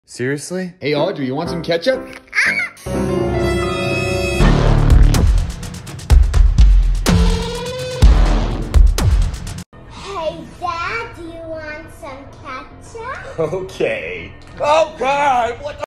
Seriously? Hey Audrey, you want some ketchup? Hey Dad, do you want some ketchup? Okay. Oh God, what the